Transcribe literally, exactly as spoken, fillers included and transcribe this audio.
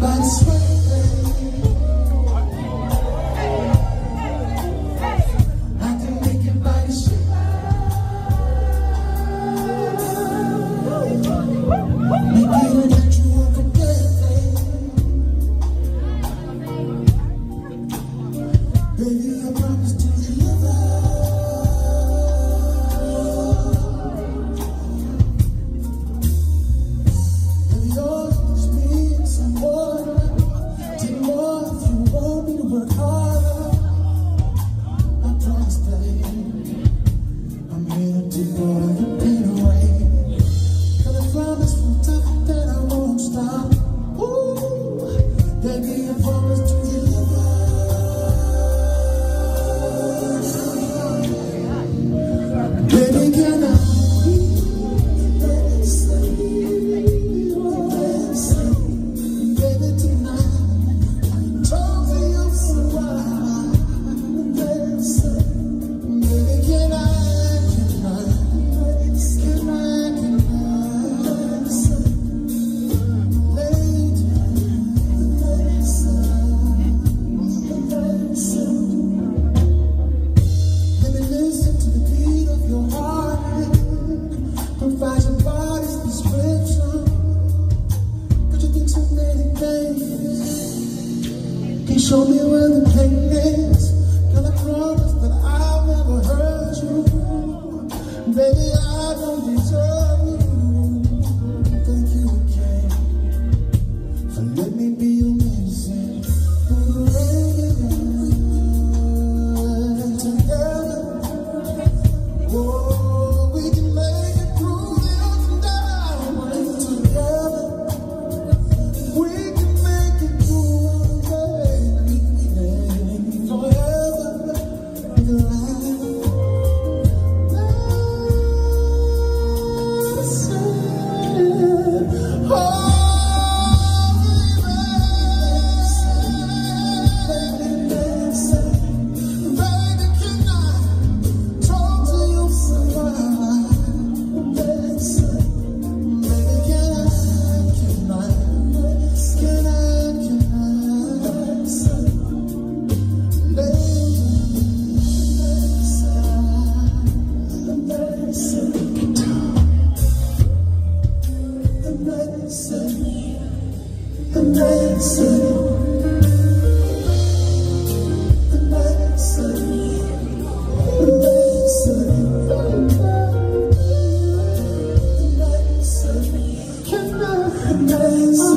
Show me where the pain is. Girl, I promise that I'll never hurt you. Baby, I don't deserve you. Thank you again for letting me be your medicine. Through the rain and together, oh, we can make it through the ups and downs. Together, we can make it through. The medicine, the medicine, the medicine, the medicine, the medicine.